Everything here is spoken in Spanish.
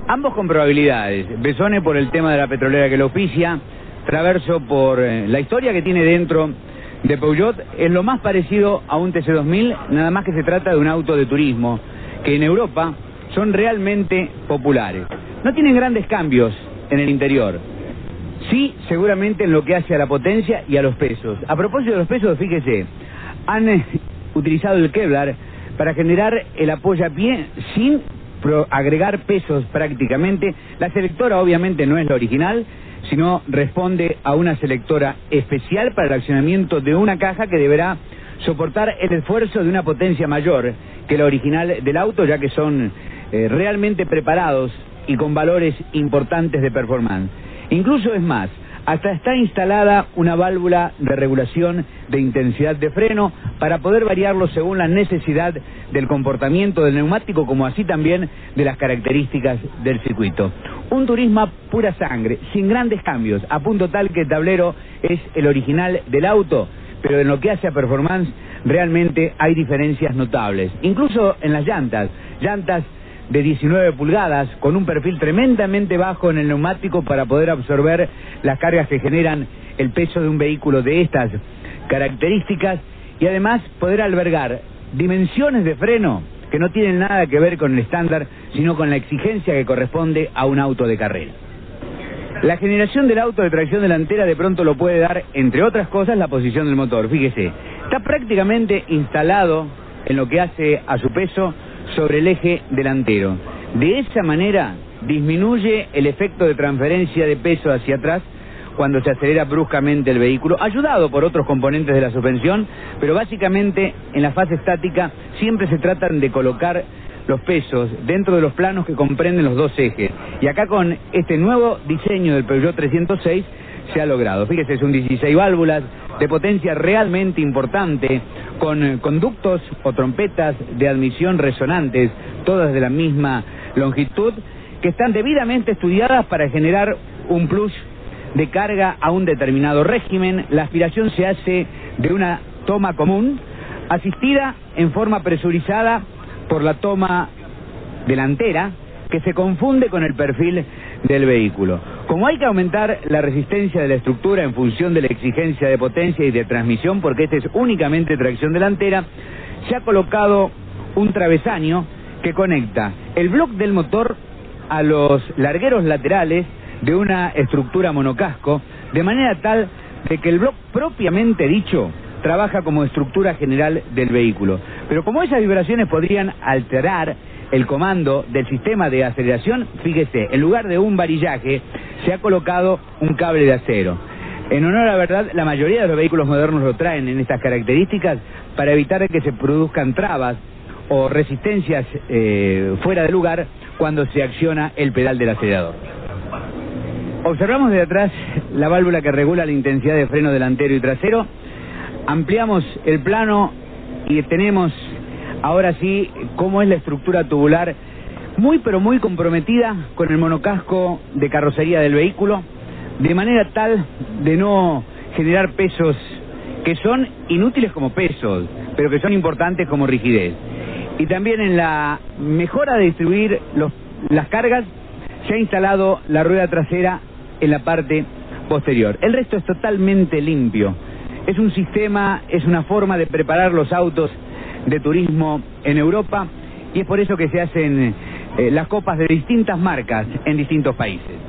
Ambos con probabilidades. Besone por el tema de la petrolera que lo oficia, Traverso por la historia que tiene dentro de Peugeot. Es lo más parecido a un TC2000, nada más que se trata de un auto de turismo, que en Europa son realmente populares. No tienen grandes cambios en el interior. Sí, seguramente en lo que hace a la potencia y a los pesos. A propósito de los pesos, fíjese, han utilizado el Kevlar para generar el apoyapié sin agregar pesos prácticamente. La selectora obviamente no es la original, sino responde a una selectora especial para el accionamiento de una caja que deberá soportar el esfuerzo de una potencia mayor que la original del auto, ya que son realmente preparados y con valores importantes de performance. Incluso es más, hasta está instalada una válvula de regulación de intensidad de freno para poder variarlo según la necesidad del comportamiento del neumático, como así también de las características del circuito. Un turismo pura sangre, sin grandes cambios, a punto tal que el tablero es el original del auto, pero en lo que hace a performance realmente hay diferencias notables. Incluso en las llantas de 19 pulgadas, con un perfil tremendamente bajo en el neumático para poder absorber las cargas que generan el peso de un vehículo de estas características, y además poder albergar dimensiones de freno que no tienen nada que ver con el estándar, sino con la exigencia que corresponde a un auto de carrera. La generación del auto de tracción delantera de pronto lo puede dar, entre otras cosas, la posición del motor. Fíjese, está prácticamente instalado en lo que hace a su peso sobre el eje delantero. De esa manera disminuye el efecto de transferencia de peso hacia atrás cuando se acelera bruscamente el vehículo, ayudado por otros componentes de la suspensión, pero básicamente en la fase estática siempre se tratan de colocar los pesos dentro de los planos que comprenden los dos ejes. Y acá con este nuevo diseño del Peugeot 306 se ha logrado. Fíjese, es un 16 válvulas de potencia realmente importante, con conductos o trompetas de admisión resonantes, todas de la misma longitud, que están debidamente estudiadas para generar un plus de carga a un determinado régimen. La aspiración se hace de una toma común, asistida en forma presurizada por la toma delantera, que se confunde con el perfil del vehículo. Como hay que aumentar la resistencia de la estructura en función de la exigencia de potencia y de transmisión, porque esta es únicamente tracción delantera, se ha colocado un travesaño que conecta el bloque del motor a los largueros laterales de una estructura monocasco, de manera tal de que el bloque propiamente dicho trabaja como estructura general del vehículo. Pero como esas vibraciones podrían alterar el comando del sistema de aceleración, fíjese, en lugar de un varillaje se ha colocado un cable de acero. En honor a la verdad, la mayoría de los vehículos modernos lo traen en estas características para evitar que se produzcan trabas o resistencias fuera de lugar cuando se acciona el pedal del acelerador. Observamos de atrás la válvula que regula la intensidad de freno delantero y trasero. Ampliamos el plano y tenemos ahora sí cómo es la estructura tubular, muy pero muy comprometida con el monocasco de carrocería del vehículo, de manera tal de no generar pesos que son inútiles como pesos, pero que son importantes como rigidez. Y también en la mejora de distribuir las cargas se ha instalado la rueda trasera en la parte posterior. El resto es totalmente limpio. Es un sistema, es una forma de preparar los autos de turismo en Europa, y es por eso que se hacen las copas de distintas marcas en distintos países.